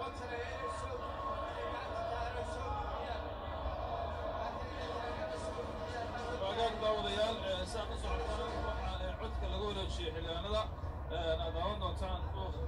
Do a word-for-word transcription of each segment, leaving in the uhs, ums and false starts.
داوديال ساعة صعبة عدك لقول الشيء اللي أنا ذا أنا داود نتان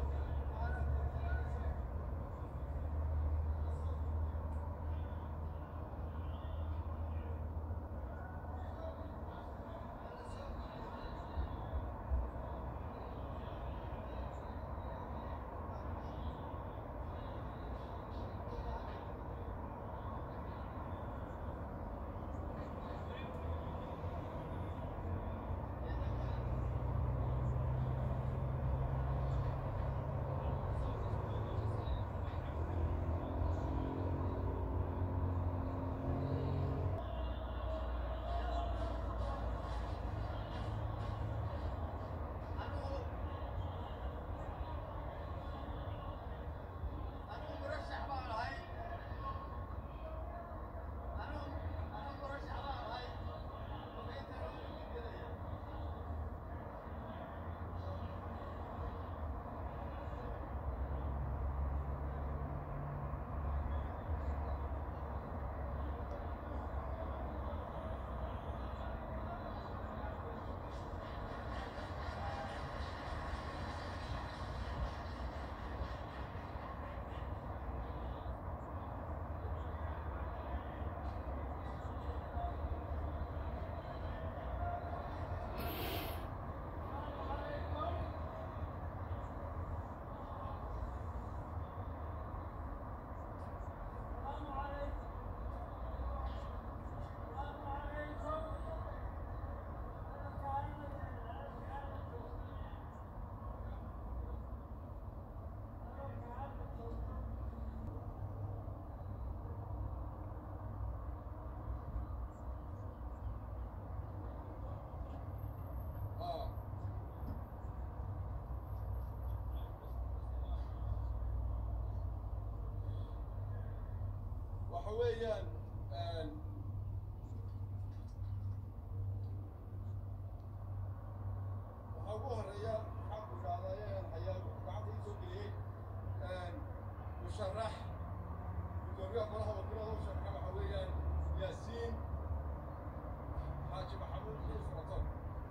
وحويان وحوه الريال حق قضايا الحياة بعض يسوي مشرح بدوريا قلها وكلها وشرح وحويان ياسين حاج محمود خيس وطن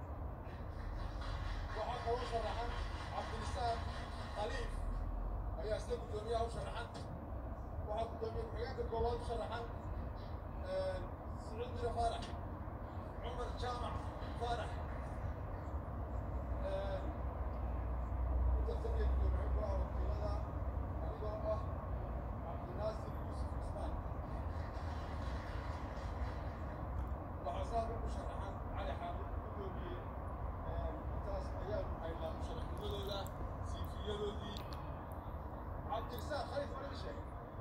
وحق وشرحان عبد السلام خليف هي سلك بدوريا وشرحان وحق بدوريا حياة الجوال وشرحان سعود بن فرح عمر جامع فرح وتسمية بدوريا قلها وكلها أيضا عبد الناصر يوسف عثمان وحصاد المشرحان علي حامد بدوري انتاس ايام حيلا مشرح مدولا سيفيادودي عبد الرزاق خليفه ولا شيء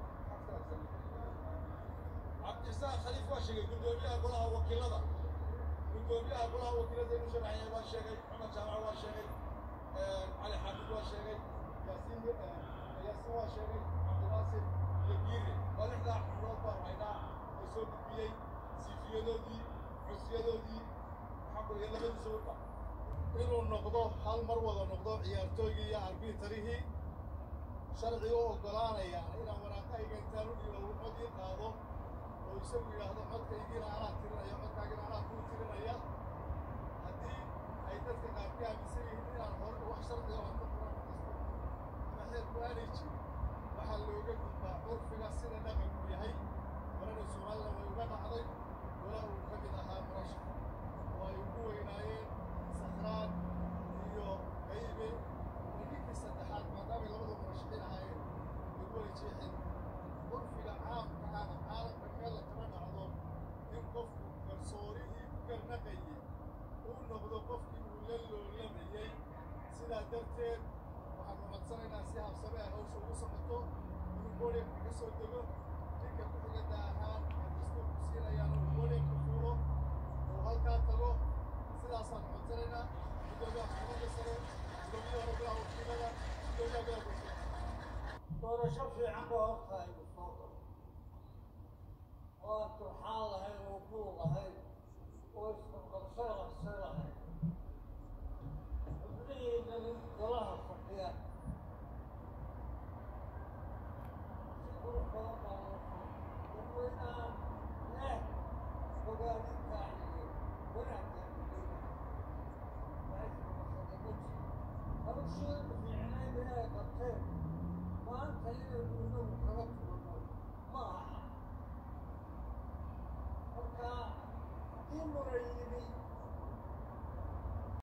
عبد الرزاق خليفه واشيغي بدوريها قولها وكيلada بدوريها قولها وكيلada مشرحيه waa sheegay Ahmed Jaamac waa sheegay علي حامد waa sheegay ياسين ياسين waa sheegay عبد الناصر يبيري ولحدا حروب وحيدا soo gudbiyay سيفيادودي عسيادودي حق يلا بد سوقا إنه النقطة هل مروض النقطة عيارتوجي يا عربي تريه شرعي وقلانة يعني إلى وراقة يجتالوا إلى وقت يقاضوا ويسوي هذا حد يجينا على ترنا يا حد كاجنا على كل ترنا يا هدي أيضا تقابلها بسيء إلى الهرب وحشر ده وانتظر ما هي كواليتي محل وجد بعرف السنة نعم بهاي ولا نسمع لما يبقى عليه ولا كبدها مرشح ويقول إنايين سخران iyo qaybe wadinka saddexaad maadaama labada murashaxiin ahaayeen يقول jeexin qurfiga caamka ah caalamka meel la kala dhacdo in qofku garsoorihii ku garnaqayay uu noqdo qofkii uu la loolamayay sidaa darteed waxaan codsanaynaa si habsame ah hawsha ugu socoto inuu booliska ka soo dego ninka ku xigada ahaan dastuur ku siinayaan uu booliska fuulo oo halkaa tago sidaasaan codsanaynaa gudoomiyaha maxkamadda sare gudoomiyaha golaha wakiilada gudoomiyaha golaha bulshada doorasho fiican baa hortahay mustaqbal oo aan turxaan lahayn oo buuq lahayn oo isqabqabsho qabso lahayn xubnihiinani golaha fadhiya qaadato dadweynaha leh hogaaminta iyo wanaagga dadweynaha waxay qabsada ma jiro hawshii fiicnayd ee ay qabteen maanta inaynu inagu kaga tuurno ma aha marka haddii muran yimi